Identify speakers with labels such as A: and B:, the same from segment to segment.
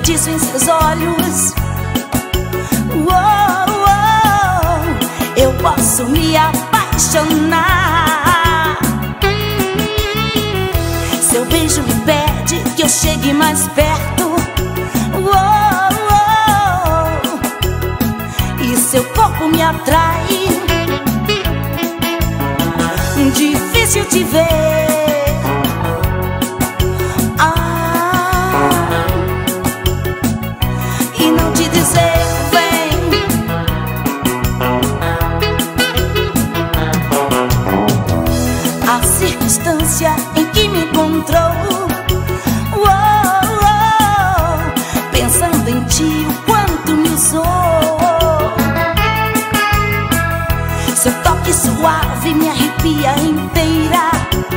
A: feitiço em seus olhos. Eu posso me apaixonar. Seu beijo me pede que eu chegue mais perto. E seu corpo me atrai. Difícil te ver. E não te dizer vem. A circunstância em que me encontrou, pensando em ti, o quanto me usou. Seu toque suave me arrepia inteira.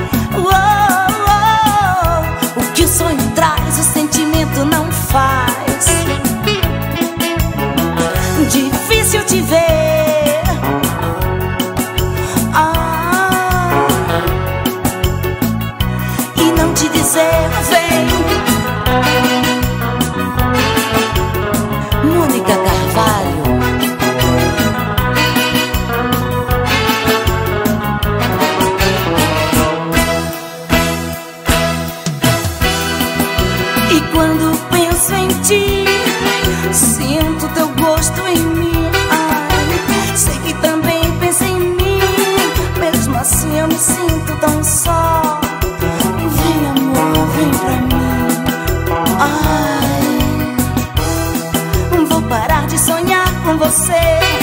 A: O que o sonho traz, o sentimento não faz. Difícil te ver. E não te dizer vem. Mônica Carvalho. E quando penso em ti, sinto teu gosto em mim. Sei que também pensa em mim. Mesmo assim eu me sinto tão só. Vem amor, vem pra mim. Vou parar de sonhar com você.